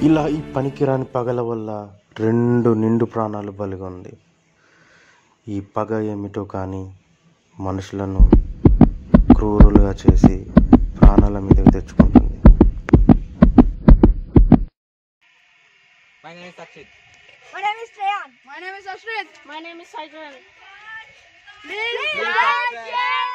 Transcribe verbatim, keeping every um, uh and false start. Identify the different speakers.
Speaker 1: ఇలా ఈ పనికిరాని పగల వల్ల రెండు నిండు ప్రాణాలు బలిగొంది. ఈ పగ ఏమిటో కానీ మనుషులను క్రూరులుగా చేసి ప్రాణాల మీదకి తెచ్చుకుంటుంది.
Speaker 2: My name is Akshit.
Speaker 3: My name is Trayan.
Speaker 4: My name is Ashrit.
Speaker 5: My name is Sajjan.
Speaker 3: Please,